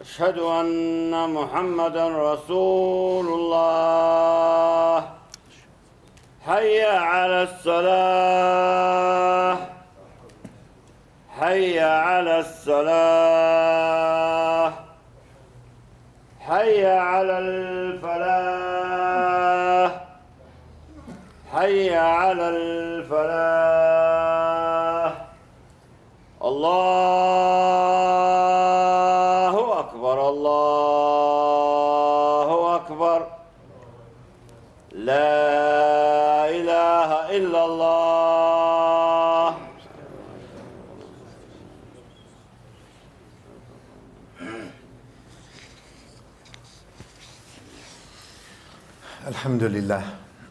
أشهد أن محمدا رسول الله. حي على الصلاة، حي على الصلاة، حي على الفلاح، حي على الفلاح. الله أكبر، الله أكبر. لا إله إلا الله. الحمد لله.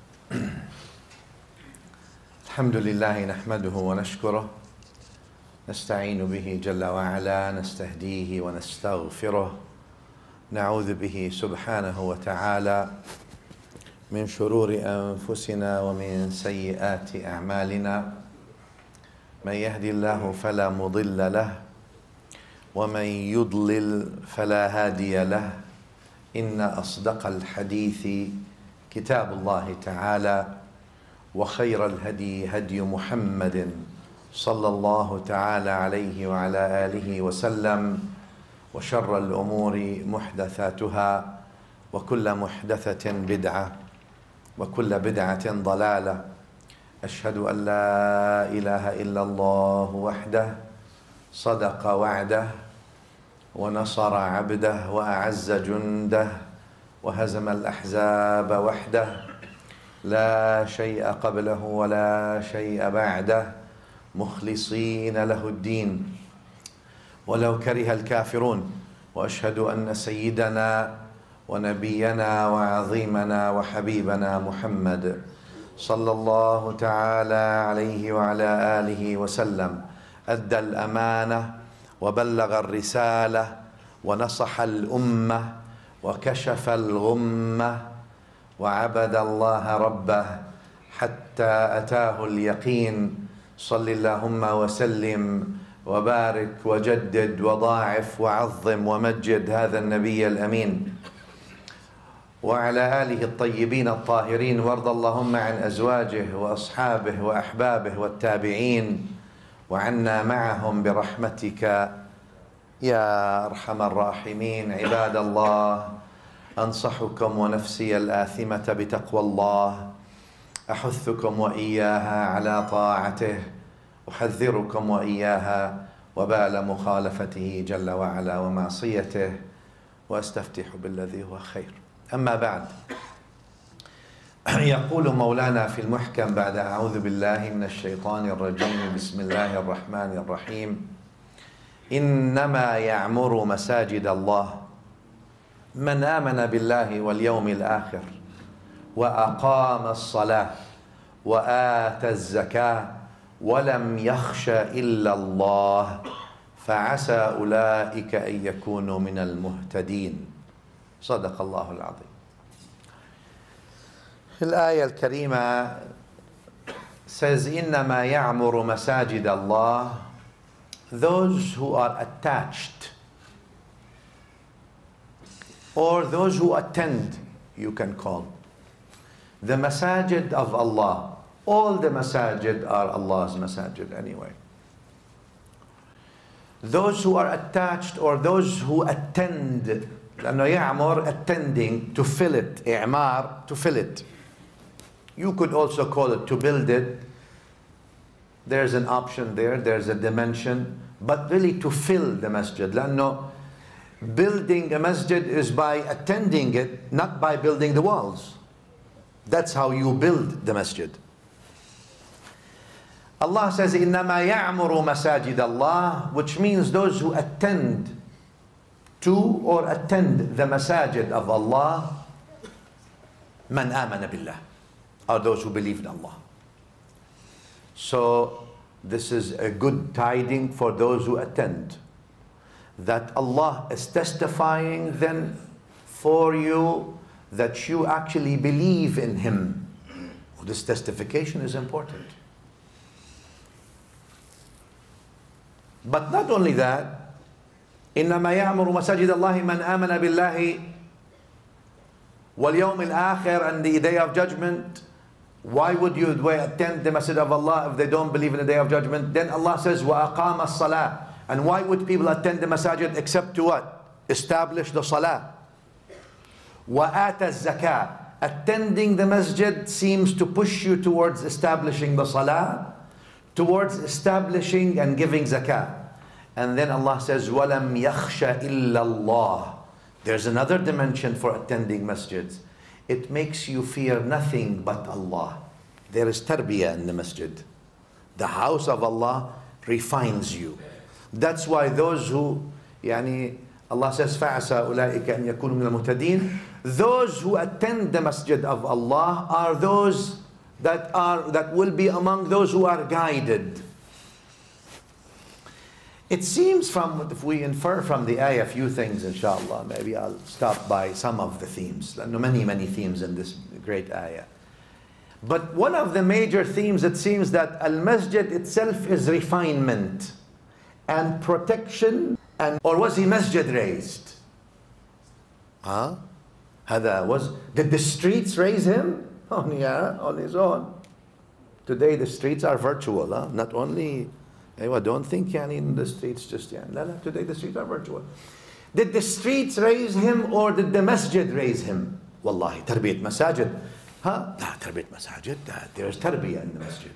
الحمد لله نحمده ونشكره، نستعين به جل وعلا، نستهديه ونستغفره، نعوذ به سبحانه وتعالى من شرور أنفسنا ومن سيئات أعمالنا. من يهدي الله فلا مضل له، ومن يضلل فلا هادي له. إن أصدق الحديث كتاب الله تعالى، وخير الهدي هدي محمد صلى الله تعالى عليه وعلى آله وسلم، وشر الأمور محدثاتها، وكل محدثة بدعة، وكل بدعة ضلالة. أشهد أن لا إله إلا الله وحده صدق وعده، ونصر عبده، وأعز جنده، وهزم الأحزاب وحده. لا شيء قبله ولا شيء بعده، مخلصين له الدين ولو كره الكافرون. وأشهد أن سيدنا ونبينا وعظيمنا وحبيبنا محمد صلى الله تعالى عليه وعلى آله وسلم أدى الأمانة وبلغ الرسالة ونصح الأمة وكشف الغمة، وعبد الله ربه حتى أتاه اليقين. صل اللهم وسلم وبارك وجدد وضاعف وعظم ومجد هذا النبي الأمين وعلى آله الطيبين الطاهرين، وارض اللهم عن أزواجه وأصحابه وأحبابه والتابعين، وعنا معهم برحمتك يا أرحم الراحمين. عباد الله، أنصحكم ونفسي الآثمة بتقوى الله، أحثكم وإياها على طاعته، أحذركم وإياها وبال مخالفته جل وعلا ومعصيته، وأستفتح بالذي هو خير. أما بعد، يقول مولانا في المحكم بعد أعوذ بالله من الشيطان الرجيم، بسم الله الرحمن الرحيم: إنما يعمر مساجد الله من آمن بالله واليوم الآخر وأقام الصلاة وآتى الزكاة ولم يخش إلا الله فعسى أولئك أن يكونوا من المهتدين. صدق الله العظيم. الآية الكريمة says إنما يعمر مساجد الله those who are attached or those who attend, you can call the masajid of Allah. All the masajid are Allah's masajid anyway. Those who are attached or those who attend, لأنه يعمر attending, to fill it, إعمار, to fill it. You could also call it to build it. There's an option there, there's a dimension, but really to fill the masjid. لأنه building a masjid is by attending it, not by building the walls. That's how you build the masjid. Allah says, إِنَّمَا يَعْمُرُ مَسَاجِدَ اللَّهِ, which means those who attend to or attend the masajid of Allah, مَنْ آمَنَ بِاللَّهِ, are those who believe in Allah. So this is a good tiding for those who attend, that Allah is testifying then for you that you actually believe in Him. This testification is important. But not only that, إنما يعمر مساجد الله من آمن بالله واليوم الآخر and the day of judgment. Why would you attend the masjid of Allah if they don't believe in the day of judgment? Then Allah says, وَأَقَامَ الصَّلَاةِ. And why would people attend the masajid except to what? Establish the salah. وَآتَ الزَّكَاةِ. Attending the masjid seems to push you towards establishing the salah, towards establishing and giving zakah. And then Allah says, وَلَمْ يَخْشَ إِلَّا اللَّهِ. There's another dimension for attending masjids. It makes you fear nothing but Allah. There is tarbiyah in the masjid. The house of Allah refines you. That's why those who, Allah says, فَعَسَى أُولَٰئِكَ أَنْ يَكُونُوا مِنَ الْمُهْتَدِينَ. Those who attend the masjid of Allah are those that will be among those who are guided. It seems if we infer from the ayah a few things, inshallah, maybe I'll stop by some of the themes. There are many themes in this great ayah. But one of the major themes, it seems that al-masjid itself is refinement and protection. Or was he masjid raised? Did the streets raise him? On his own. Today the streets are virtual, not only. Don't think in the streets just today the streets are virtual. Did the streets raise him or did the masjid raise him? Wallahi, tarbiyat masajid. Tarbiyat masajid. There's tarbiyah in the masjid.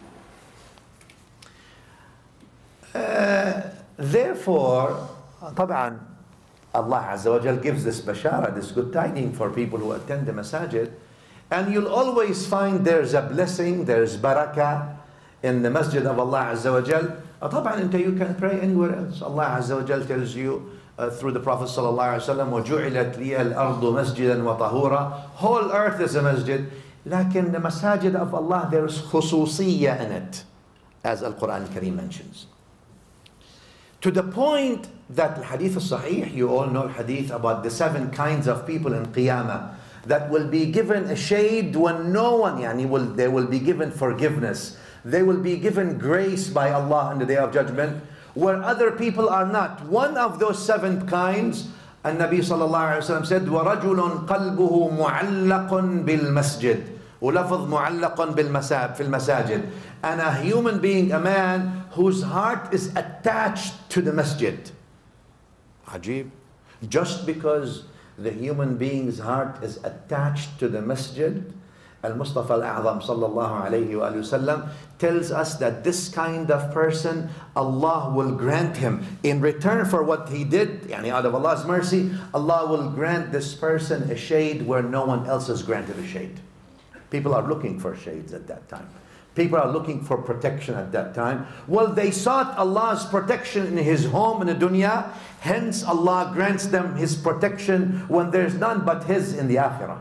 Therefore, طبعا, Allah Azza wa Jal gives this bashara, this good tiding for people who attend the masajid. And you'll always find there's a blessing, there's barakah in the masjid of Allah Azza wa Jal. طبعا, you can pray anywhere else. Allah Azza wa Jal tells you through the Prophet sallallahu alaihi wasallam, وَجُعِلَتْ لِيَ الْأَرْضُ مَسْجِدًا وَطَهُورًا. Whole earth is a masjid. Lakin the masajid of Allah, there's khususiyya in it, as Al-Quran Kareem mentions. To the point that the hadith is sahih, you all know hadith about the 7 kinds of people in Qiyamah that will be given a shade when no one, they will be given forgiveness. They will be given grace by Allah on the Day of Judgment, where other people are not. One of those 7 kinds, and Nabi sallallahu alaihi wasallam said, وَرَجُلٌ قَلْبُهُ مُعَلَّقٌ بِالْمَسْجِدِ وَلَفظ مُعَلَّقٌ فِي الْمَسَاجِدِ. And a human being, a man whose heart is attached to the masjid. Ajib. Just because the human being's heart is attached to the masjid, Al-Mustafa Al-A'zam sallallahu alayhi wa sallam tells us that this kind of person, Allah will grant him, in return for what he did, out of Allah's mercy, Allah will grant this person a shade where no one else is granted a shade. People are looking for shades at that time. People are looking for protection at that time. Well, they sought Allah's protection in His home in the dunya. Hence, Allah grants them His protection when there's none but His in the akhirah.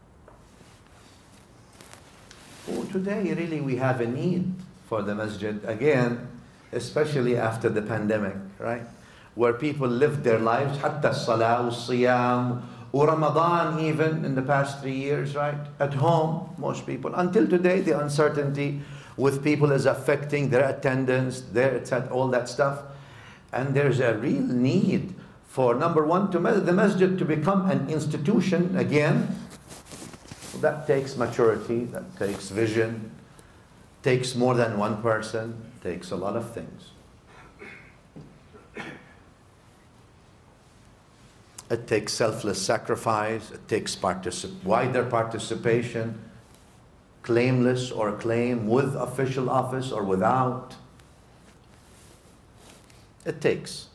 Today, really, we have a need for the masjid again, especially after the pandemic, right? Where people lived their lives, hatta salah, siyam, or Ramadan even in the past 3 years, right? At home, most people. Until today, the uncertainty with people is affecting their attendance, all that stuff. And there's a real need for, number one, the masjid to become an institution again. That takes maturity, that takes vision, takes more than one person, takes a lot of things. It takes selfless sacrifice, it takes wider participation, claimless or claim, with official office or without. It takes.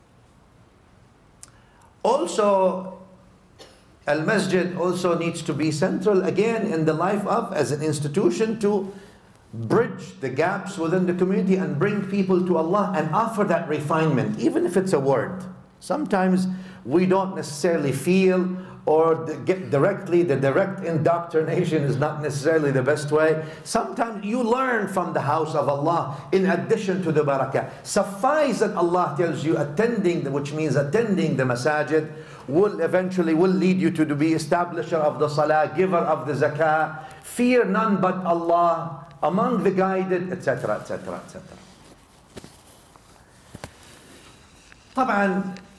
Also, Al-Masjid also needs to be central again in the life of, as an institution, to bridge the gaps within the community and bring people to Allah and offer that refinement, even if it's a word. Sometimes we don't necessarily feel or get directly, the direct indoctrination is not necessarily the best way. Sometimes you learn from the house of Allah in addition to the barakah. Suffice that Allah tells you which means attending the masajid, will eventually lead you to be establisher of the salah, giver of the zakah, fear none but Allah, among the guided, etc., etc., etc. طبعا,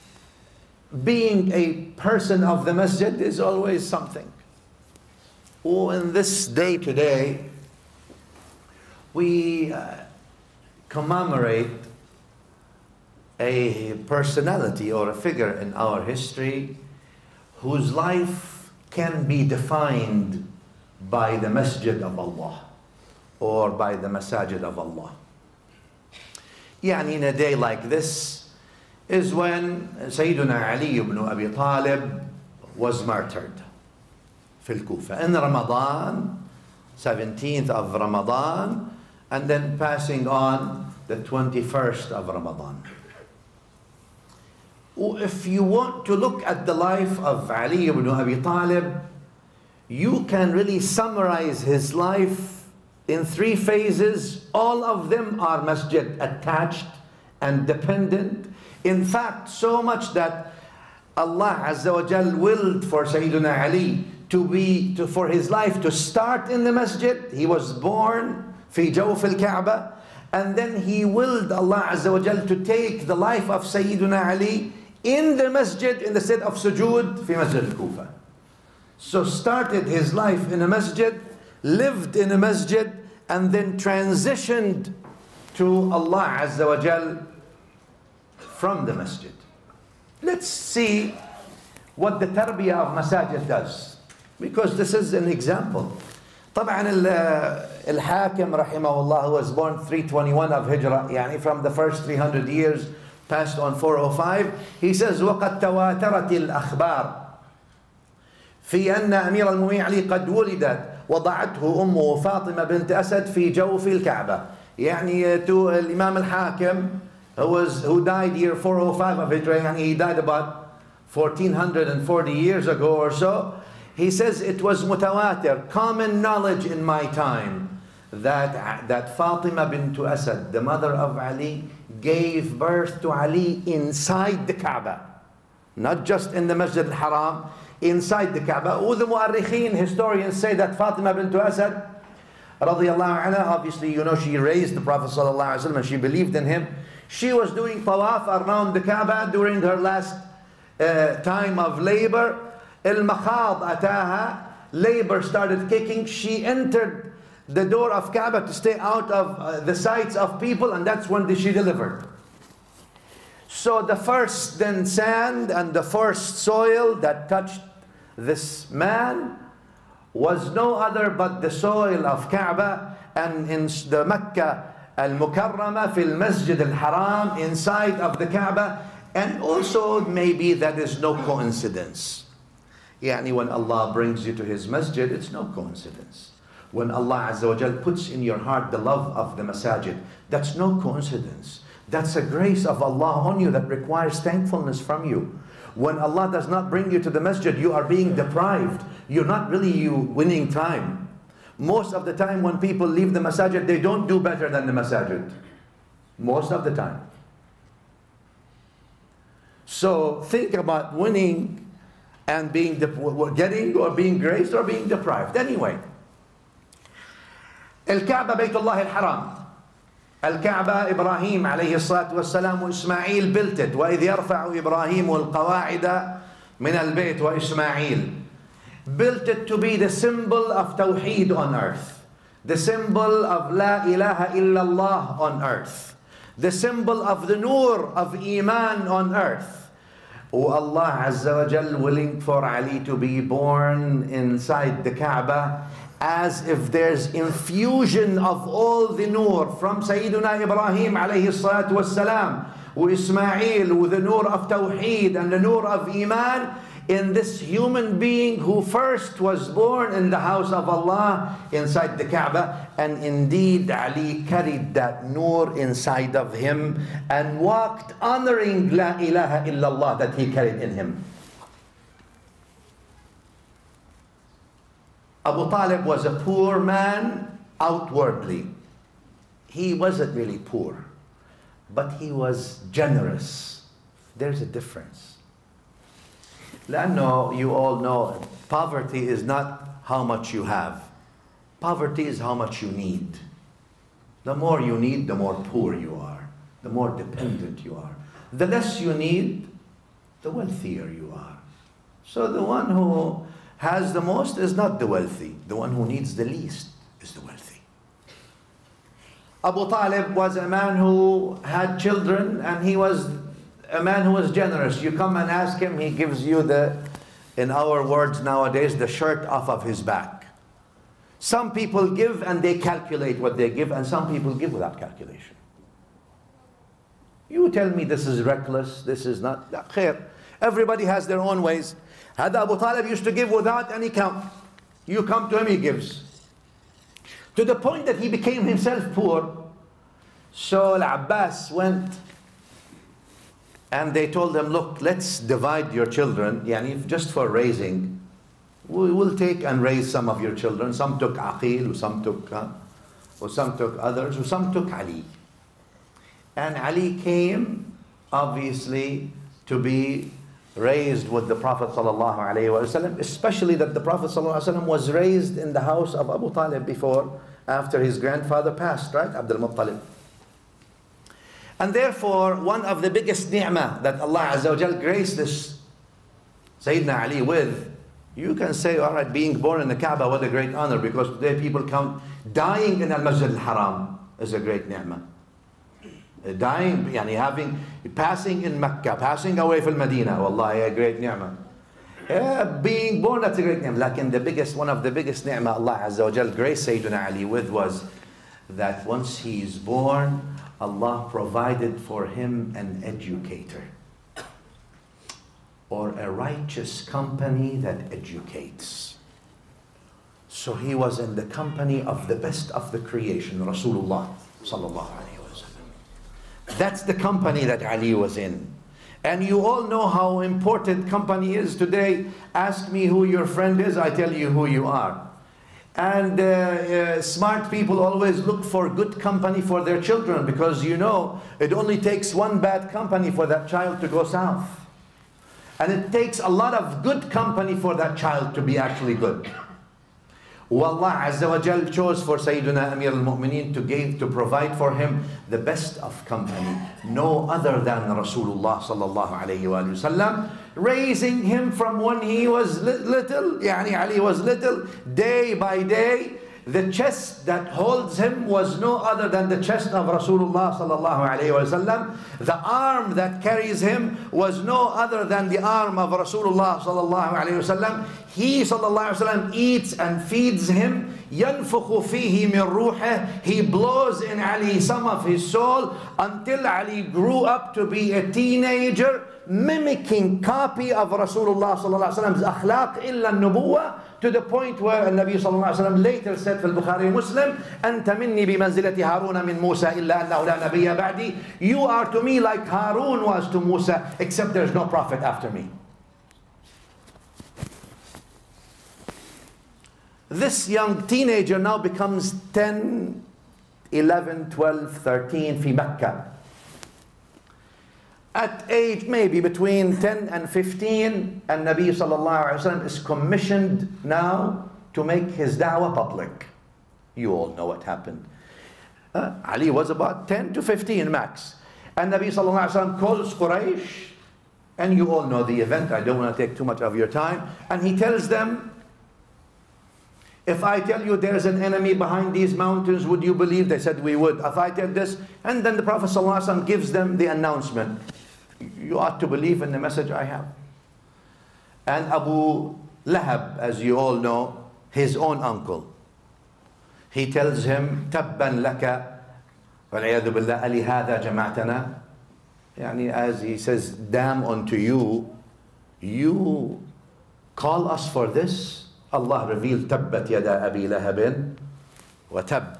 being a person of the masjid is always something. Oh, in this day today, we commemorate a personality or a figure in our history whose life can be defined by the masjid of Allah or by the masajid of Allah. Yani in a day like this is when Sayyiduna Ali ibn Abi Talib was martyred في الكوفة in Ramadan, 17th of Ramadan, and then passing on the 21st of Ramadan. If you want to look at the life of Ali ibn Abi Talib, you can really summarize his life in 3 phases. All of them are masjid attached and dependent. In fact, so much that Allah Azza wa Jal willed for Sayyiduna Ali for his life to start in the masjid. He was born في جوف الكعبة, and then he willed Allah Azza wa Jal to take the life of Sayyiduna Ali in the masjid in the state of sujood في Masjid al-Kufa. So started his life in a masjid, lived in a masjid, and then transitioned to Allah Azza wa Jal from the masjid. Let's see what the tarbiyah of masajid does, because this is an example. طبعا الحاكم رحمه الله was born 321 of Hijrah, يعني from the first 300 years, passed on 405. He says وقد تواترت الأخبار في أن أمير المؤمنين علي قد ولدت وضعته أمه فاطمة بنت أسد في جوف الكعبة. يعني to الإمام الحاكم who died year 405 of Hijrah, and he died about 1440 years ago or so. He says it was mutawatir, common knowledge in my time, that Fatima bint Asad, the mother of Ali, gave birth to Ali inside the Kaaba, not just in the Masjid al-Haram, inside the Kaaba. All the mu'arrikhin, historians, say that Fatima bint Asad radiyallahu anha, obviously you know she raised the Prophet sallallahu alaihi wasallam and she believed in him. She was doing tawaf around the Kaaba during her last time of labor. Al-Makhad ataha, labor started kicking. She entered the door of Kaaba to stay out of the sights of people, and that's when she delivered. So the first then sand and the first soil that touched this man was no other but the soil of Kaaba, and in the Mecca al-Mukarramah fil Masjid al-Haram, inside of the Kaaba. And also maybe that is no coincidence. Yani when Allah brings you to His masjid, it's no coincidence. When Allah Azza wa Jal puts in your heart the love of the masajid, that's no coincidence. That's a grace of Allah on you that requires thankfulness from you. When Allah does not bring you to the masjid, you are being deprived. You're not really winning time. Most of the time when people leave the masajid, they don't do better than the masajid. Most of the time. So think about winning and being getting or being graced or being deprived. Anyway, الكعبة بيت الله الحرام. الكعبة إبراهيم عليه الصلاة والسلام وإسماعيل built it. وإذ يرفع إبراهيم القواعد من البيت وإسماعيل. Built it to be the symbol of Tawheed on earth. The symbol of La ilaha illallah on earth. The symbol of the Nur of Iman on earth. Oh, Allah Azza wa Jal willing for Ali to be born inside the Kaaba, as if there's infusion of all the Nur from Sayyiduna Ibrahim alayhi salatu wassalam, wa Ismail, with the Nur of Tawheed and the Nur of Iman, in this human being who first was born in the house of Allah inside the Kaaba. And indeed Ali carried that nur inside of him and walked honoring La ilaha illallah that he carried in him. Abu Talib was a poor man outwardly. He wasn't really poor, but he was generous. There's a difference. لأنه you all know poverty is not how much you have. Poverty is how much you need. The more you need, the more poor you are. The more dependent you are. The less you need, the wealthier you are. So the one who has the most is not the wealthy. The one who needs the least is the wealthy. Abu Talib was a man who had children, and he was a man who was generous. You come and ask him, he gives you in our words nowadays, the shirt off of his back. Some people give and they calculate what they give, and some people give without calculation. You tell me this is reckless, this is not. Khair. Everybody has their own ways. Had Abu Talib used to give without any count. You come to him, he gives. To the point that he became himself poor. So Al-Abbas went and they told him, look, let's divide your children, yani just for raising. We will take and raise some of your children. Some took Aqil, some took others, some took Ali. And Ali came, obviously, to be raised with the Prophet ﷺ, especially that the Prophet ﷺ was raised in the house of Abu Talib before, after his grandfather passed, right? Abdul Muttalib. And therefore, one of the biggest ni'mah that Allah Azza wa Jal graced this Sayyidina Ali with, you can say, all right, being born in the Kaaba, what a great honor, because today people count dying in Al-Masjid Al-Haram is a great ni'mah. Dying, yani passing in Mecca, passing away from Medina, wallahi, a great ni'mah. Being born, that's a great ni'mah. Like one of the biggest ni'mah Allah Azza wa Jal graced Sayyidina Ali with was that once he is born, Allah provided for him an educator, or a righteous company that educates. So he was in the company of the best of the creation, Rasulullah sallallahu alaihi wasallam. That's the company that Ali was in. And you all know how important company is today. Ask me who your friend is, I tell you who you are. And smart people always look for good company for their children, because you know it only takes one bad company for that child to go south. And it takes a lot of good company for that child to be actually good. Allah Azza wa Jal chose for Sayyiduna Amir al-Mu'mineen to provide for him the best of company, no other than Rasulullah sallallahu alayhi wa sallam, raising him from when he was little, yani Ali was little, day by day. The chest that holds him was no other than the chest of Rasulullah sallallahu alayhi wa sallam. The arm that carries him was no other than the arm of Rasulullah sallallahu alayhi wa sallam. He sallallahu alayhi wa sallam eats and feeds him. ينفخ فيه من روحه. He blows in Ali some of his soul, until Ali grew up to be a teenager, mimicking copy of Rasulullah sallallahu alayhi wa sallam's akhlaq illa nubuwah, to the point where the Nabi sallallahu alayhi wa sallam later said in Bukhari Muslim, أنت مني بمنزلة هارون من موسى إلا أنه لا نبي بعدي. You are to me like Harun was to Musa, except there's no prophet after me. This young teenager now becomes 10, 11, 12, 13 في Mecca. At age maybe between 10 and 15, and Nabi sallallahu alayhi wa sallam is commissioned now to make his da'wah public. You all know what happened. Ali was about 10 to 15 max. And Nabi sallallahu alayhi wa sallam calls Quraysh, and you all know the event, I don't want to take too much of your time. And he tells them, if I tell you there's an enemy behind these mountains, would you believe? They said, we would. If I tell this, and then the Prophet ﷺ gives them the announcement. You ought to believe in the message I have. And Abu Lahab, as you all know, his own uncle, he tells him, تَبًّا لَكَ وَالْعِيَاذُ بِاللَّهِ أَلِهَذَا جَمَعْتَنَا. Yani, as he says, damn unto you, you call us for this? Allah revealed, تَبَّتْ يَدَا أَبِي لَهَبٍ وَتَبٍّ.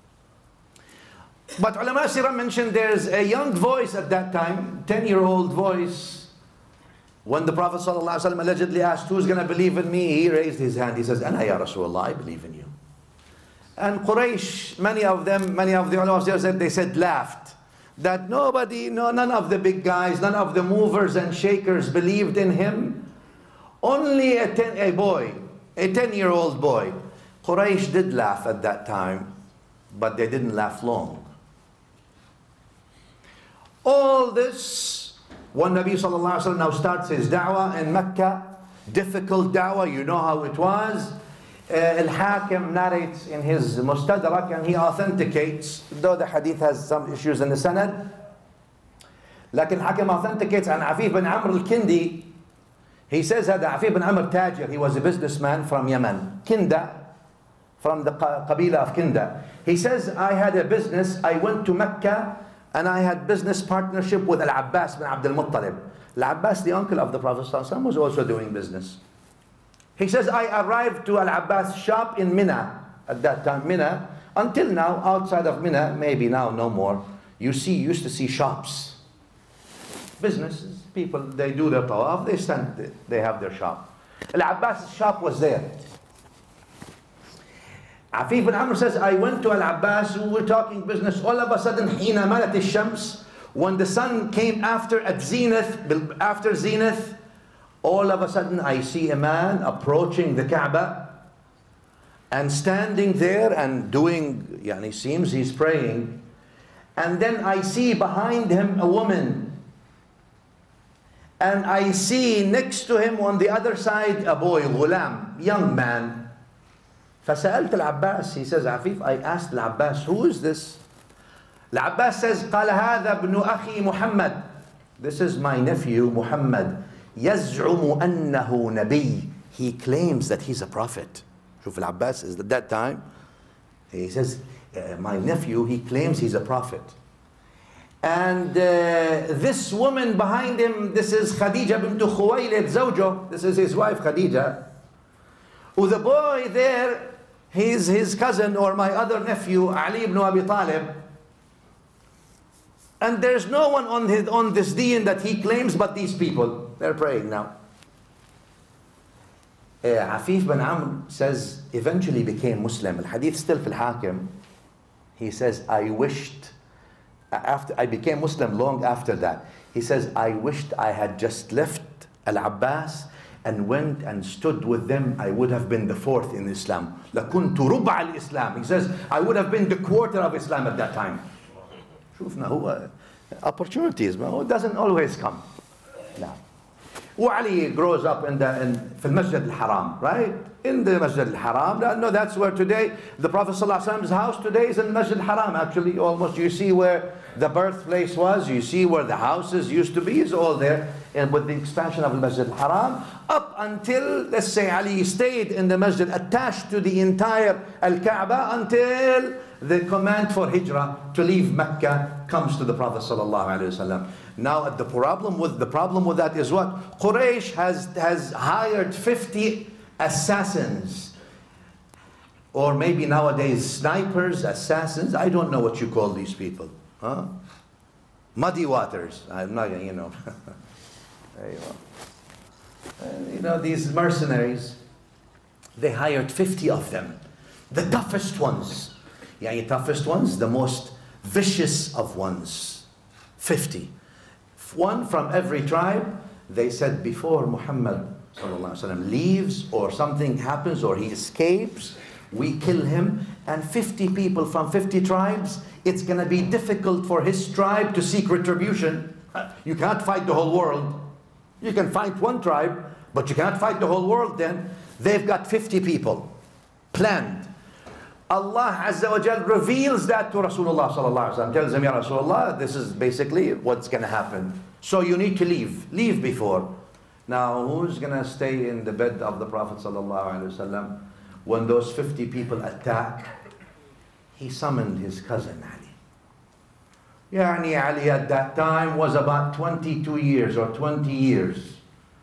But ulama sirah mentioned there's a young voice at that time, 10-year-old voice. When the Prophet ﷺ allegedly asked, who's going to believe in me? He raised his hand. He says, Ana ya Rasulullah, I believe in you. And Quraysh, many of the ulama said, they said, laughed. That none of the big guys, none of the movers and shakers believed in him. Only a 10-year-old boy. Quraysh did laugh at that time, but they didn't laugh long. All this When Nabi sallallahu alaihi wasallam now starts his da'wah in Mecca, difficult da'wah, you know how it was. Al-Hakim narrates in his Mustadrak and he authenticates, though the hadith has some issues in the sanad, لكن Hakim authenticates and Afif bin Amr al-Kindi, he says that Afif bin Amr Tajir, he was a businessman from Yemen, Kinda, from the Qabila of Kinda. He says, I had a business, I went to Mecca and I had business partnership with Al-Abbas bin Abdul Muttalib. Al-Abbas, the uncle of the Prophet ﷺ, was also doing business. He says, I arrived to Al-Abbas' shop in Mina. At that time, Mina, until now, outside of Mina, maybe now no more, used to see shops. Businesses, people, they do their tawaf, they stand, they have their shop. Al-Abbas' shop was there. Afif bin Amr says, I went to Al-Abbas, we were talking business, all of a sudden, حين مالت الشمس, when the sun came after zenith, all of a sudden I see a man approaching the Kaaba and standing there and doing, it seems he's praying. And then I see behind him a woman. And I see next to him on the other side a boy, ghulam, young man. فسألت العباس, he says, Afif, I asked Al-Abbas, who is this? Al-Abbas says, قال هذا ابن أخي محمد. This is my nephew Muhammad. يزعم أنه نبي. He claims that he's a prophet. شوف Al-Abbas is at that time. He says, my nephew, he claims he's a prophet. And this woman behind him, this is Khadija bint Khuwaylid Zawjo. This is his wife Khadija. The boy there, he's his cousin or my other nephew, Ali ibn Abi Talib. And there's no one on this deen that he claims but these people. They're praying now. Afif bin Amr says, eventually became Muslim. Al-Hadith still fil Hakim. He says, I wished, after I became Muslim long after that. He says, I wished I had just left Al-Abbas and went and stood with them. I would have been the fourth in Islam. لَكُنْتُ رُبْعَ الْإِسْلام. He says, I would have been the quarter of Islam at that time. شوفنا هو opportunities, but it doesn't always come. No. Ali grows up in في المسجد الحرام, right? In the Masjid al-Haram. No, that's where today, the Prophet ﷺ's house today is in the Masjid al-Haram. Actually, almost you see where the birthplace was, you see where the houses used to be, is all there. And with the expansion of the Masjid al-Haram, up until, let's say, Ali stayed in the Masjid attached to the entire Al-Kaaba until the command for Hijrah to leave Mecca comes to the Prophet ﷺ. Now, the problem with that is what? Quraysh has hired 50 assassins, or maybe nowadays snipers, assassins. I don't know what you call these people. Huh? Muddy waters. I'm not, there you go. These mercenaries, they hired 50 of them. The toughest ones. Toughest ones, the most vicious of ones. 50. One from every tribe. They said before Muhammad leaves or something happens or he escapes, we kill him, and 50 people from 50 tribes, it's going to be difficult for his tribe to seek retribution. You can't fight the whole world. You can fight one tribe, but you can't fight the whole world then. They've got 50 people planned. Allah Azza wa Jal reveals that to Rasulullah sallallahu alaihi wasallam. Tells him, Ya Rasulullah, this is basically what's going to happen. So you need to leave. Leave before. Now, who's going to stay in the bed of the Prophet ﷺ when those 50 people attack? He summoned his cousin Ali. Ali at that time was about 22 years or 20 years.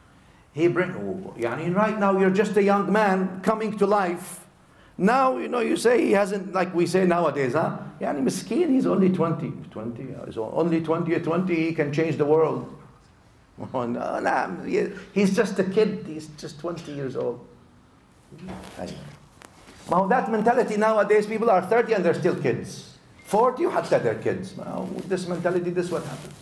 Right now you're just a young man coming to life. Now, you say he hasn't, like we say nowadays, huh? Miskeen, he's only 20. He's only 20 or 20, he can change the world. Oh, no, he's just a kid. He's just 20 years old. Now that mentality nowadays, people are 30 and they're still kids. 40, hatta they're kids. Now with this mentality, this is what happens.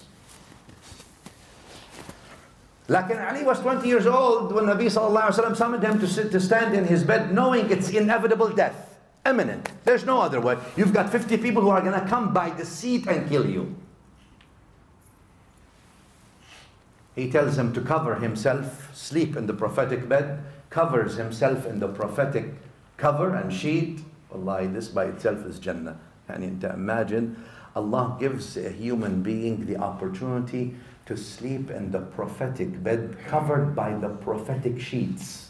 Like Ali was 20 years old when Nabi sallallahu alaihi wasallam summoned him to stand in his bed, knowing it's inevitable death, imminent. There's no other way. You've got 50 people who are going to come by the seat and kill you. He tells him to cover himself, sleep in the prophetic bed, covers himself in the prophetic cover and sheet. Wallahi, this by itself is Jannah. And to imagine, Allah gives a human being the opportunity to sleep in the prophetic bed covered by the prophetic sheets.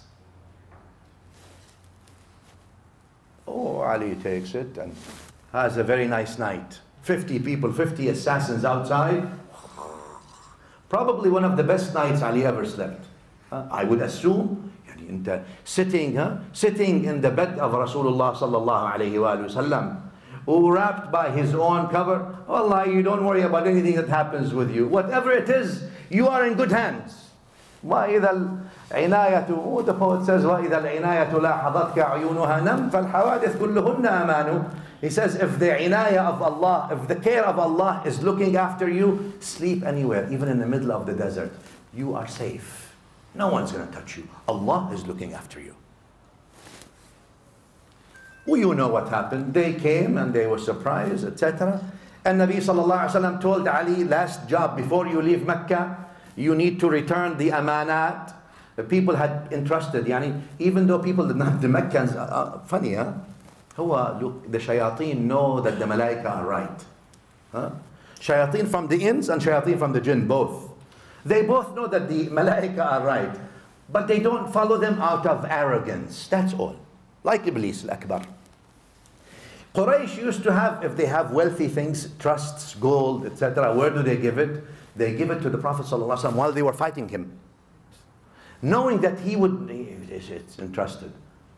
Oh, Ali takes it and has a very nice night. 50 people, 50 assassins outside. Probably one of the best nights Ali ever slept. I would assume, sitting in the bed of Rasulullah sallallahu alayhi wa sallam, who wrapped by his own cover. Allah, you don't worry about anything that happens with you. Whatever it is, you are in good hands. وَإِذَا الْعِنَايَةُ, the poet says, وَإِذَا الْعِنَايَةُ لَاحَظَتْكَ عُيُونُهَا نَمْ فَالْحَوَادِثْ كُلُّهُنَّ أَمَانُ. He says, if the inayah of Allah, if the care of Allah is looking after you, sleep anywhere, even in the middle of the desert. You are safe. No one's going to touch you. Allah is looking after you. Well, you know what happened. They came and they were surprised, etc. And Nabi sallallahu alaihi wasallam told Ali, last job before you leave Mecca, you need to return the amanat. The people had entrusted, even though people did not, the Meccans, funny, huh? Look, the shayateen know that the malaika are right. Shayateen from the ins and shayateen from the jinn, both. They both know that the malaika are right, but they don't follow them out of arrogance. That's all. Like Iblis al-Akbar. Quraysh used to have, if they have wealthy things, trusts, gold, etc., where do they give it? They give it to the Prophet ﷺ while they were fighting him. Knowing that he would, it's entrusted.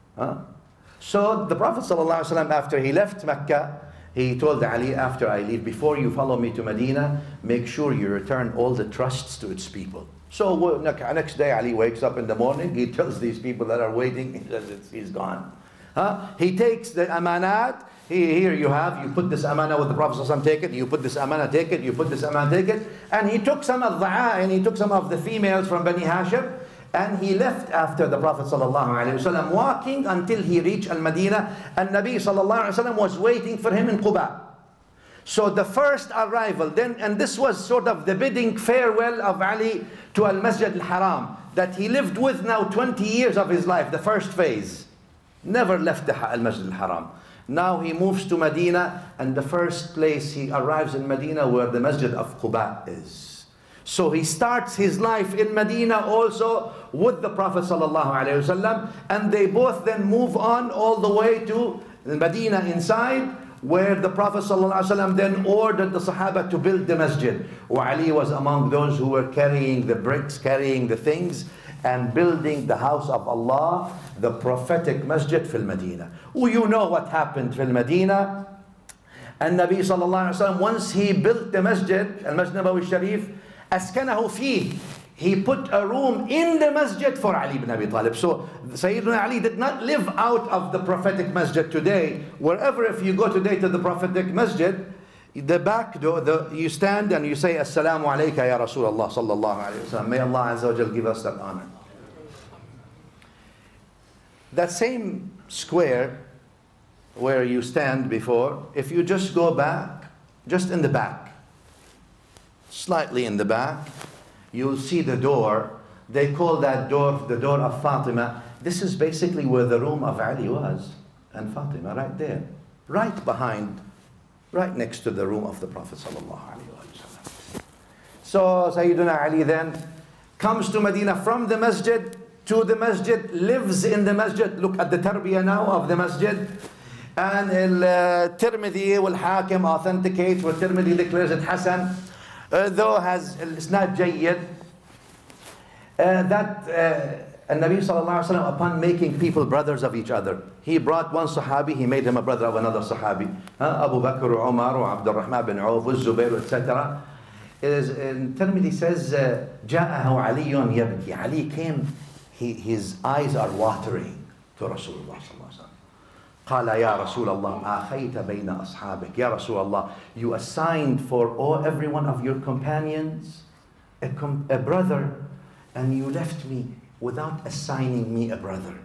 So the Prophet ﷺ, after he left Mecca, he told Ali, after I leave, before you follow me to Medina, make sure you return all the trusts to its people. So next day Ali wakes up in the morning, he tells these people that are waiting, he says he's gone. He takes the amanat, here you have, you put this amana with the Prophet ﷺ, take it, you put this amana, take it, you put this amana, take it. And he took some of the females from Bani Hashim, and he left after the Prophet ﷺ, walking until he reached Al-Madinah, and Nabi ﷺ was waiting for him in Quba. So the first arrival then, and this was sort of the bidding farewell of Ali to Al-Masjid Al-Haram, that he lived with now 20 years of his life, the first phase. Never left the Al-Masjid Al-Haram. Now he moves to Medina, and the first place he arrives in Medina where the Masjid of Quba is. So he starts his life in Medina also with the Prophet ﷺ, and they both then move on all the way to Medina inside, where the Prophet ﷺ then ordered the Sahaba to build the masjid. Ali was among those who were carrying the bricks, carrying the things, and building the house of Allah, the prophetic masjid fil Medina. You know what happened fil Medina. And Nabi sallallahu alaihi wasallam, once he built the masjid, al-Masjid Nabawi Sharif, askanahu fih, he put a room in the masjid for Ali ibn Abi Talib. So Sayyidina Ali did not live out of the prophetic masjid today. Wherever, if you go today to the prophetic masjid, the back door, you stand and you say, Assalamu alayka ya Rasulullah sallallahu alayhi wa sallam. May Allah Azza wa Jal give us that honor. That same square where you stand before, if you just go back, just in the back, slightly in the back, you'll see the door. They call that door the door of Fatima. This is basically where the room of Ali was, and Fatima right there, right behind, right next to the room of the Prophet sallallahu alaihi wasallam. So Sayyidina Ali then comes to Medina from the masjid to the masjid, lives in the masjid. Look at the tarbiyah now of the masjid. And Tirmidhi wal-Hakim authenticates, where Tirmidhi declares it Hasan, though it's not Jayyid, that Nabi sallallahu alaihi wasallam, upon making people brothers of each other, he brought one Sahabi, he made him a brother of another Sahabi. Abu Bakr, Umar, Abdul Rahman bin Auf, Zubayr, etc. Tirmidhi says, جاءه علي يبكي. Ali came, his eyes are watering to Rasulullah sallallahu alaihi wasallam. قال يا رسول الله آخيت بين أصحابك. يا رسول الله, you assigned for every one of your companions a brother, and you left me without assigning me a brother.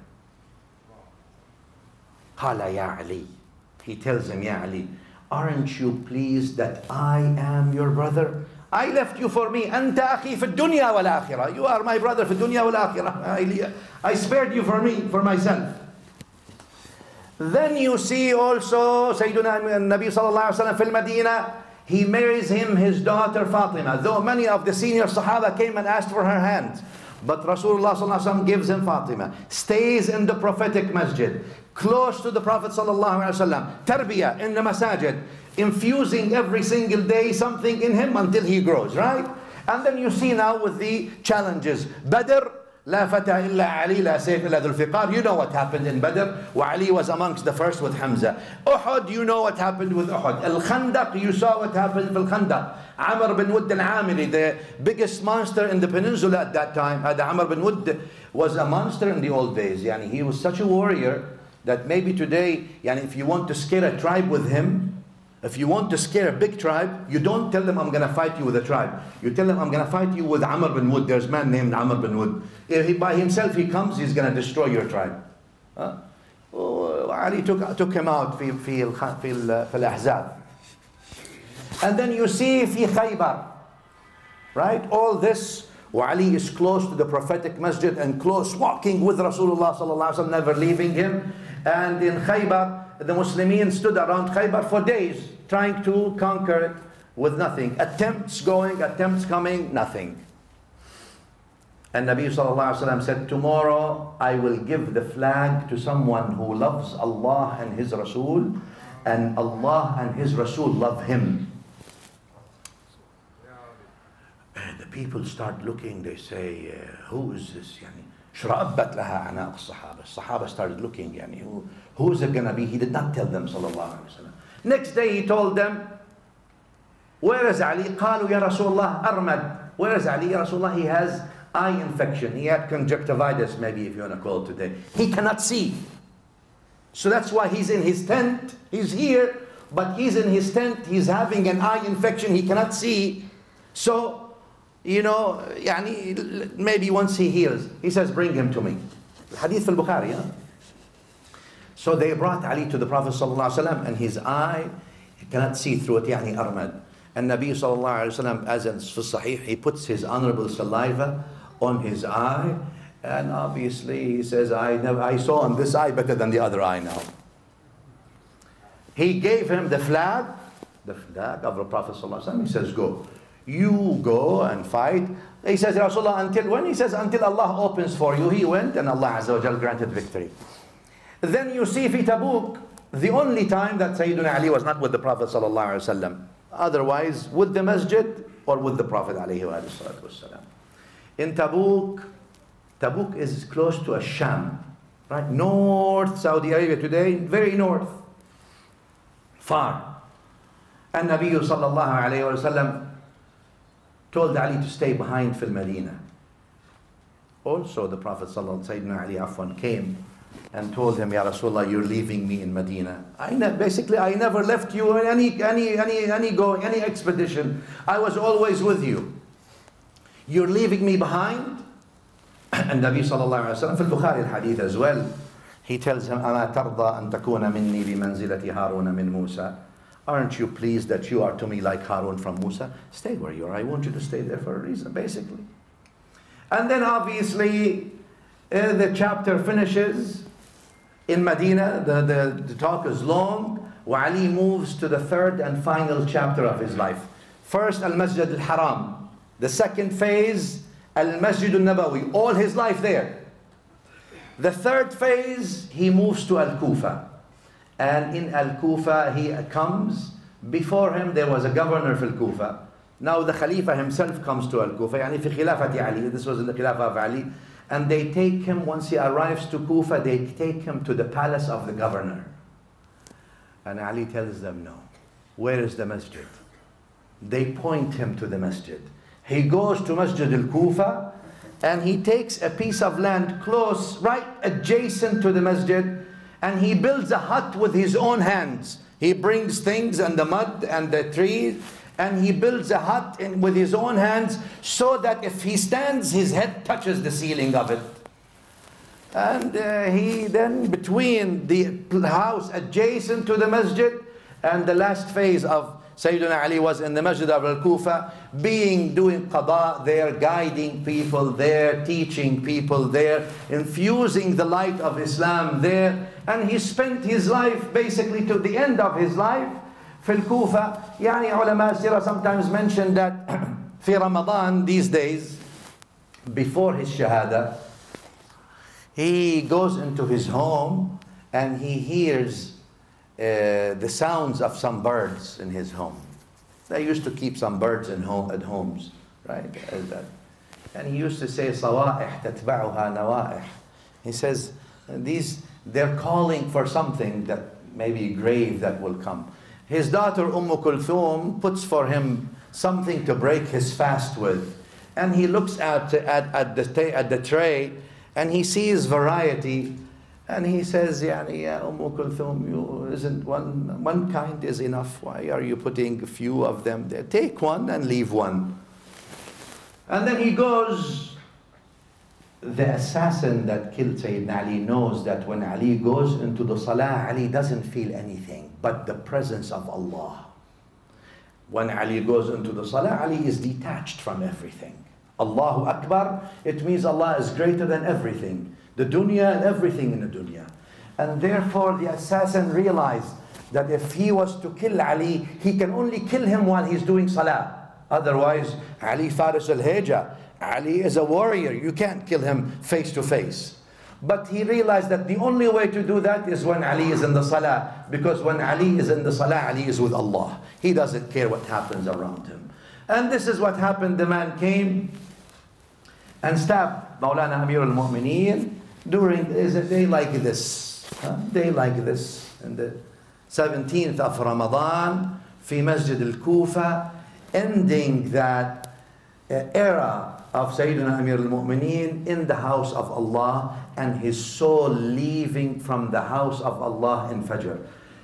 قال يا علي. He tells him, يا علي, aren't you pleased that I am your brother? I left you for me. أنت أخي في الدنيا والآخرة. You are my brother في الدنيا والآخرة. I spared you for me, for myself. Then you see also Sayyiduna Nabi sallallahu alaihi wasallam في المدينة. He marries him his daughter Fatima. Though many of the senior Sahaba came and asked for her hand, but Rasulullah sallallahu alaihi wasallam gives him Fatima. Stays in the prophetic masjid, close to the Prophet sallallahu alaihi wasallam. Tarbiyah in the masajid, infusing every single day something in him until he grows, right? And then you see now with the challenges. Badr, لا فتى إلا علي لا سيف إلا ذو الفقار. You know what happened in Badr. Ali was amongst the first with Hamza. Uhud, you know what happened with Uhud. Al-Khandaq, you saw what happened with Al-Khandaq. Amr bin Wudd al-Amiri, the biggest monster in the peninsula at that time. Amr bin Wudd was a monster in the old days. Yani, he was such a warrior that maybe today, yani, if you want to scare a tribe with him, if you want to scare a big tribe, you don't tell them I'm going to fight you with a tribe. You tell them I'm going to fight you with Amr bin Wudd. There's a man named Amr bin Wudd. If by himself he comes, he's going to destroy your tribe. Ali took him out في الأحزاب. And then you see في Khaybar, right? All this, Ali is close to the prophetic masjid and close, walking with Rasulullah sallallahu alaihi wasallam, never leaving him. And in Khaybar, the Muslims stood around Khaybar for days, trying to conquer it with nothing. Attempts going, attempts coming, nothing. And Nabi sallallahu alaihi wasallam said, tomorrow I will give the flag to someone who loves Allah and His Rasul, and Allah and His Rasul love him. And the people start looking, they say, who is this? شرأبت لها أعناق الصحابة. الصحابة started looking, who is it going to be? He did not tell them sallallahu alaihi wasallam. Next day he told them, where is Ali? قالوا يا رسول الله أرمد. Where is Ali? Ya Rasulullah, he has eye infection. He had conjunctivitis, maybe if you want to call it today. He cannot see. So that's why he's in his tent. He's here, but he's in his tent. He's having an eye infection. He cannot see. So, maybe once he heals, he says, bring him to me. Hadith al-Bukhari, yeah? So they brought Ali to the Prophet ﷺ, and his eye, he cannot see through it, armad. And Nabi ﷺ, as in Sahih, he puts his honorable saliva on his eye, and obviously he says, I saw on this eye better than the other eye now. He gave him the flag of the Prophet ﷺ. He says, go. You go and fight. He says, Rasulullah, until when? He says, until Allah opens for you. He went, and Allah Azza wa Jal granted victory. Then you see fi Tabuk, the only time that Sayyidina Ali was not with the Prophet sallallahu alaihi wasallam. Otherwise, with the masjid or with the Prophet alayhi wa sallam. In Tabuk, Tabuk is close to Sham, right? North Saudi Arabia today, very north, far. And Nabi sallallahu alayhi wa sallam told Ali to stay behind fil Medina. Also, the Prophet sallallahu Sayyidina Ali Afwan came and told him, Ya Rasulullah, you're leaving me in Medina. I never left you in any expedition. I was always with you. You're leaving me behind? And Nabi sallallahu alayhi wa sallam, fil Bukhari al-Hadith as well, he tells him, أَمَا تَرْضَى أَن تَكُونَ مِنِّي بِمَنْزِلَةِ هَارُونَ مِنْ مُوسَى. Aren't you pleased that you are to me like Harun from Musa? Stay where you are. I want you to stay there for a reason, basically. And then obviously, the chapter finishes in Medina. The talk is long. Ali moves to the third and final chapter of his life. First, Al-Masjid al-Haram. The second phase, Al-Masjid al-Nabawi. All his life there. The third phase, he moves to Al-Kufa. And in Al-Kufa, he comes. Before him, there was a governor for Al-Kufa. Now the Khalifa himself comes to Al-Kufa. Yani fi Khilafati Ali. This was in the Khilafah of Ali. And they take him, once he arrives to Kufa, they take him to the palace of the governor. And Ali tells them, no. Where is the masjid? They point him to the masjid. He goes to Masjid al-Kufa, and he takes a piece of land close, right adjacent to the masjid, and he builds a hut with his own hands. He brings things and the mud and the trees, and he builds a hut with his own hands, so that if he stands, his head touches the ceiling of it. And he then, between the house adjacent to the masjid and the last phase of Sayyidina Ali was in the Masjid of Al-Kufa, doing qada there, guiding people there, teaching people there, infusing the light of Islam there. And he spent his life, basically to the end of his life, في الكوفة. يعني علماء السيرة sometimes mention that في Ramadan these days, before his shahada, he goes into his home and he hears the sounds of some birds in his home. They used to keep some birds at homes, right? And he used to say, صوائح تتبعها نوائح. He says, they're calling for something that maybe grave that will come. His daughter Kulthum puts for him something to break his fast with. And he looks at the tray and he sees variety. And he says, Ya Kulthum, isn't one kind is enough? Why are you putting a few of them there? Take one and leave one. And then he goes, the assassin that killed Sayyidina Ali knows that when Ali goes into the salah, Ali doesn't feel anything but the presence of Allah. When Ali goes into the salah, Ali is detached from everything. Allahu Akbar, it means Allah is greater than everything. The dunya and everything in the dunya. And therefore the assassin realized that if he was to kill Ali, he can only kill him while he's doing salah. Otherwise, Ali Faris al-Hijah, Ali is a warrior. You can't kill him face to face. But he realized that the only way to do that is when Ali is in the salah. Because when Ali is in the salah, Ali is with Allah. He doesn't care what happens around him. And this is what happened. The man came and stabbed Maulana Amir al-Mu'mineen during a day like this. Day like this. In the 17th of Ramadan, fi Masjid al-Kufa, ending that era of Sayyidina Amir al-Mu'mineen in the house of Allah, and his soul leaving from the house of Allah in Fajr.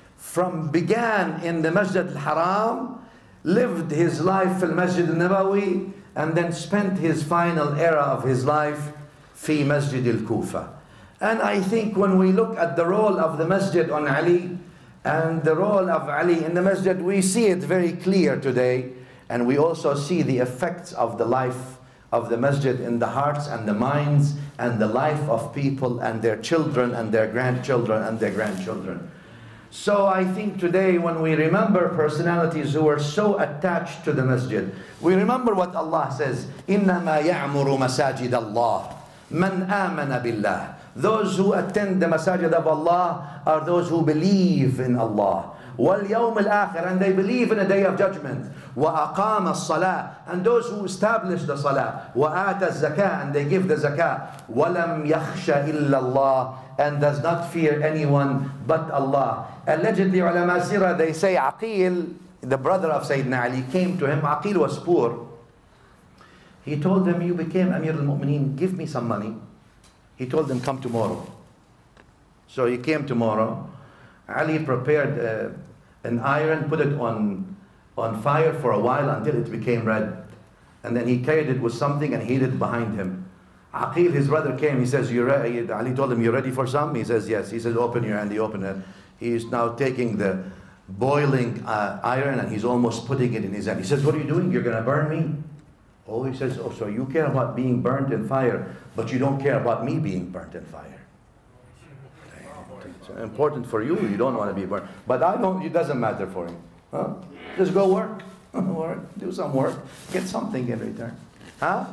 Began in the Masjid al-Haram, lived his life in Masjid al-Nabawi, and then spent his final era of his life fi Masjid al-Kufa. And I think when we look at the role of the Masjid on Ali and the role of Ali in the Masjid, we see it very clear today. And we also see the effects of the life of the Masjid in the hearts and the minds and the life of people and their children and their grandchildren and their grandchildren. So I think today when we remember personalities who are so attached to the Masjid, we remember what Allah says, إِنَّمَا يَعْمُرُ مَسَاجِدَ اللَّهِ مَنْ آمَنَ بِاللَّهِ. Those who attend the Masajid of Allah are those who believe in Allah. وَالْيَوْمِ الْآخِرِ, and they believe in a day of judgment. وَأَقَامَ الصَّلَاةِ, and those who establish the salah. وَآتَ الزَّكَاةِ, and they give the zakah. وَلَمْ يَخْشَ إِلَّا اللَّهِ, and does not fear anyone but Allah. Allegedly, ulama sirah, they say Aqil, the brother of Sayyidina Ali, came to him. Aqil was poor. He told him, you became Amir al-Mu'mineen, give me some money. He told him, come tomorrow. So he came tomorrow. Ali prepared an iron, put it on fire for a while until it became red. And then he carried it with something and hid it behind him. Aqil, his brother, came. He says, Ali told him, you ready for some? He says, yes. He says, open your hand. He opened it. He's now taking the boiling iron and he's almost putting it in his hand. He says, what are you doing? You're going to burn me? Oh, he says, oh, so you care about being burnt in fire, but you don't care about me being burnt in fire. It's important for you. You don't want to be burnt. But I don't, it doesn't matter for him. Huh? Just go work. Do some work. Get something in return. Huh?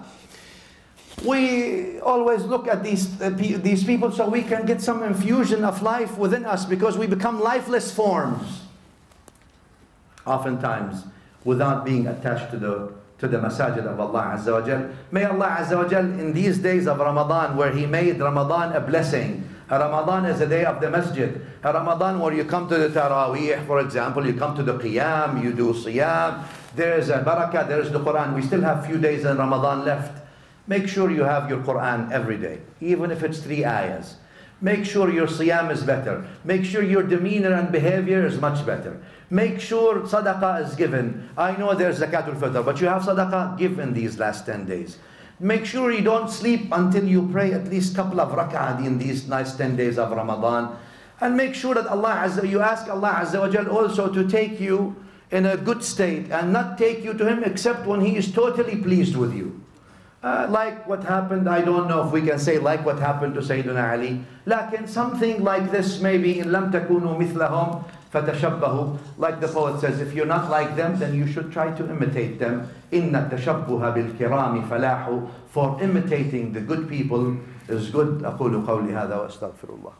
We always look at these people so we can get some infusion of life within us, because we become lifeless forms oftentimes without being attached to the masajid of Allah Azza wa Jal. May Allah Azza wa Jal, in these days of Ramadan, where He made Ramadan a blessing. Ramadan is a day of the masjid. Ramadan where you come to the Taraweeh, for example, you come to the Qiyam, you do Siyam. There is a barakah, there is the Quran. We still have few days in Ramadan left. Make sure you have your Quran every day, even if it's 3 ayahs. Make sure your Siyam is better. Make sure your demeanor and behavior is much better. Make sure Sadaqah is given. I know there's Zakatul Fitr, but you have Sadaqah, give in these last 10 days. Make sure you don't sleep until you pray at least a couple of rak'ah in these nice 10 days of Ramadan. And make sure that you ask Allah Azza wa Jal also to take you in a good state and not take you to him except when he is totally pleased with you. Like what happened, I don't know if we can say like what happened to Sayyidina Ali, لكن something like this maybe, إن لم تكونوا مثلهم فتشبهوا, like the poet says, if you're not like them, then you should try to imitate them. إن التشبه بالكرام فلاح, for imitating the good people is good. أقول قولي هذا وأستغفر الله.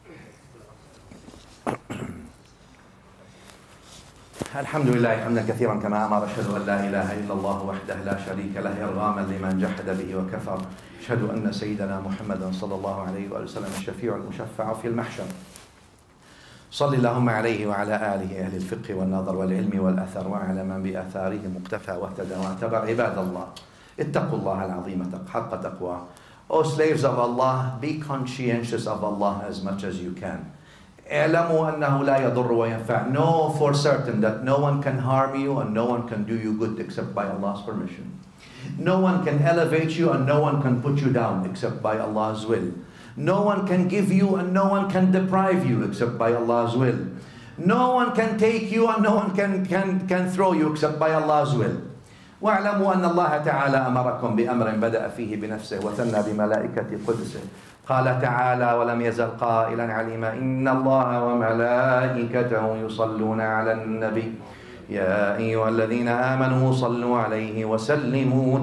الحمد لله حمدا كثيرا كما أمر. أشهد أن لا إله إلا الله وحده لا شريك له إرغاما لمن جحد به وكفر. أشهد أن سيدنا محمدا صلى الله عليه وآله وسلم الشفيع المشفع في المحشر. صل اللهم عليه وعلى آله أهل الفقه والنظر والعلم والأثر وعلى من بآثارهم مقتفى واهتدى واعتبر. عباد الله اتقوا الله العظيم حق تقواه. O slaves of Allah, be conscientious of Allah as much as you can. اعلموا أنه لا يضر وينفع. Know for certain that no one can harm you and no one can do you good except by Allah's permission. No one can elevate you and no one can put you down except by Allah's will. No one can give you and no one can deprive you except by Allah's will. No one can take you and no one can throw you except by Allah's will. واعلموا أن الله تعالى أمركم بأمر بدأ فيه بنفسه وثنى بملائكة قدسه. قال تعالى ولم يزل قائلا عليما إن الله وملائكته يصلون على النبي يا أيها الذين آمنوا صلوا عليه وسلموا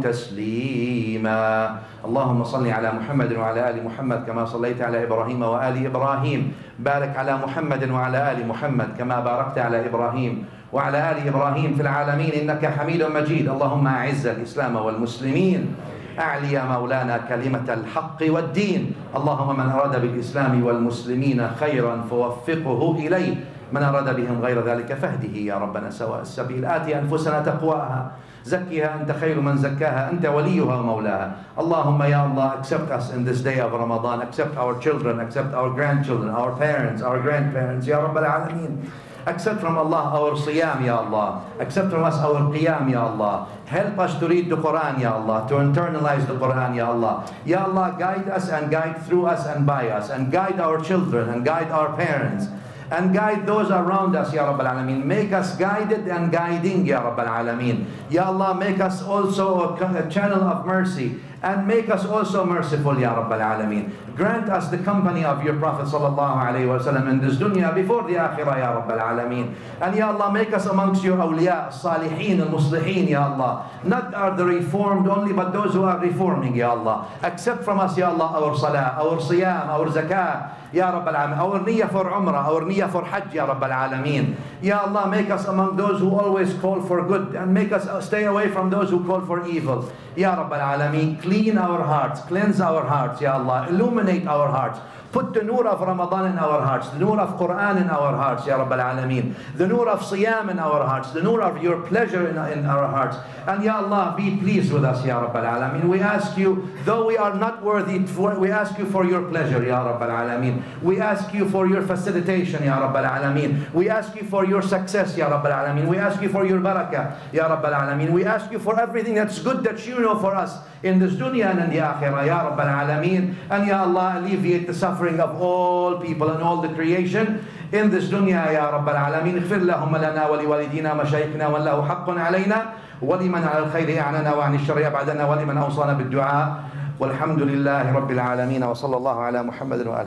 تسليما. اللهم صل على محمد وعلى آل محمد كما صليت على إبراهيم وآل إبراهيم. بارك على محمد وعلى آل محمد كما باركت على إبراهيم وعلى آل إبراهيم في العالمين إنك حميد مجيد. اللهم أعز الإسلام والمسلمين. أعلي مولانا كلمة الحق والدين. اللهم من أراد بالإسلام والمسلمين خيرا فوفقه إليه. من أراد بهم غير ذلك فاهده يا ربنا سواء السبيل. آت أنفسنا تقواها زكها أنت خير من زكاها أنت وليها ومولاها. اللهم يا Allah, accept us in this day of Ramadan. Accept our children, accept our grandchildren, our parents, our grandparents يا رب العالمين. Accept from Allah our siyam, Ya Allah. Accept from us our qiyam, Ya Allah. Help us to read the Quran, Ya Allah. To internalize the Quran, Ya Allah. Ya Allah, guide us and guide through us and by us. And guide our children and guide our parents. And guide those around us, Ya Rabbal Alameen. Make us guided and guiding, Ya Rabbal Alameen. Ya Allah, make us also a channel of mercy. And make us also merciful, Ya Rabbal Alameen. Grant us the company of your Prophet Sallallahu Alaihi Wasallam in this dunya before the akhirah, Ya Rabbal Alameen. And Ya Allah, make us amongst your awliya, salihin, al-muslihin, Ya Allah. Not are the reformed only, but those who are reforming, Ya Allah. Accept from us, Ya Allah, our salah, our siyam, our zakah, Ya Rabbal Alameen. Our niyyah for umrah, our niyyah for hajj, Ya Rabbal Alameen. Ya Allah, make us among those who always call for good and make us stay away from those who call for evil. Ya Rabbal Alameen, clean our hearts, cleanse our hearts, Ya Allah, illuminate our hearts. Put the nur of Ramadan in our hearts, the nur of Quran in our hearts, Ya Rabbal Alameen. The nur of Siyam in our hearts, the nur of your pleasure in our hearts. And Ya Allah, be pleased with us, Ya Rabbal Alameen. We ask you, though we are not worthy, we ask you for your pleasure, Ya Rabbal Alameen. We ask you for your facilitation, Ya Rabbal Alameen. We ask you for your success, Ya Rabbal Alameen. We ask you for your barakah, Ya Rabbal Alameen. We ask you for everything that's good that you know for us in this dunya and in the akhirah, Ya Rabbal Alameen. And Ya Allah, alleviate the suffering of all people and all the creation in this dunya, Ya Rabbal Alameen. اغفر لهم لنا ولوالدينا مشايخنا وله حق علينا ولمن على الخير أعننا وعن الشر أبعدنا ولمن أوصانا بالدعاء والحمد لله رب العالمين وصلى الله على محمد وآله